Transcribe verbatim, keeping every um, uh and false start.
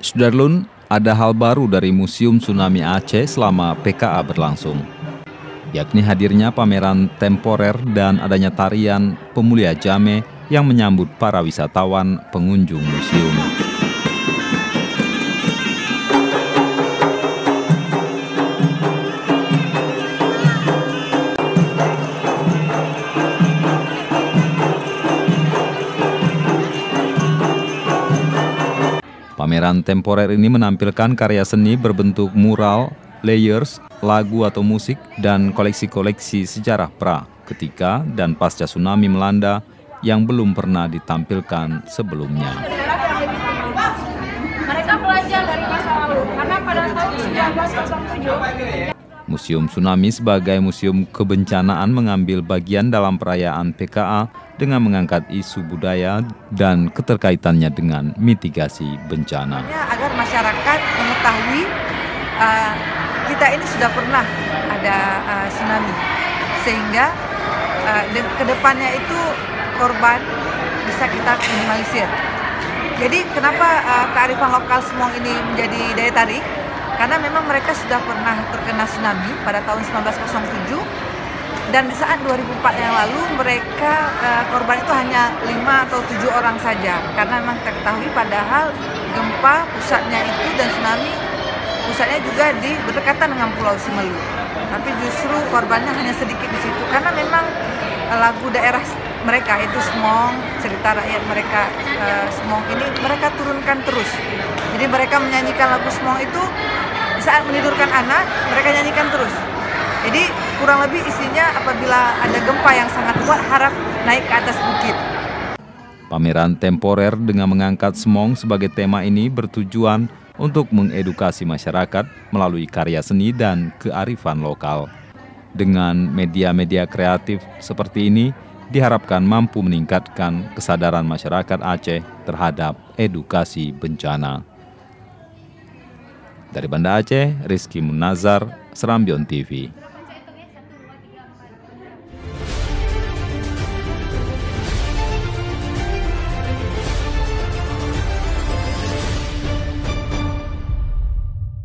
Sudarlun, ada hal baru dari Museum Tsunami Aceh selama P K A berlangsung, yakni hadirnya pameran temporer dan adanya tarian Pemulia Jame yang menyambut para wisatawan pengunjung museum. Pameran temporer ini menampilkan karya seni berbentuk mural, layers, lagu atau musik, dan koleksi-koleksi sejarah pra, ketika, dan pasca tsunami melanda yang belum pernah ditampilkan sebelumnya. Mereka belajar dari masa lalu, karena pada tahun seribu sembilan ratus tujuh... Museum Tsunami sebagai museum kebencanaan mengambil bagian dalam perayaan P K A dengan mengangkat isu budaya dan keterkaitannya dengan mitigasi bencana. Agar masyarakat mengetahui uh, kita ini sudah pernah ada uh, tsunami, sehingga uh, kedepannya itu korban bisa kita minimalisir. Jadi kenapa uh, kearifan lokal Semong ini menjadi daya tarik? Karena memang mereka sudah pernah terkena tsunami pada tahun seribu sembilan ratus tujuh, dan di saat dua ribu empat yang lalu mereka uh, korban itu hanya lima atau tujuh orang saja, karena memang kita ketahui padahal gempa pusatnya itu dan tsunami pusatnya juga di berdekatan dengan Pulau Simelu, tapi justru korbannya hanya sedikit di situ karena memang uh, lagu daerah mereka itu Semong, cerita rakyat mereka uh, Semong ini mereka turunkan terus. Jadi mereka menyanyikan lagu Semong itu di saat menidurkan anak, mereka nyanyikan terus. Jadi kurang lebih isinya apabila ada gempa yang sangat kuat, harap naik ke atas bukit. Pameran temporer dengan mengangkat Semong sebagai tema ini bertujuan untuk mengedukasi masyarakat melalui karya seni dan kearifan lokal. Dengan media-media kreatif seperti ini, diharapkan mampu meningkatkan kesadaran masyarakat Aceh terhadap edukasi bencana. Dari Banda Aceh, Rizky Munazar, Serambion T V.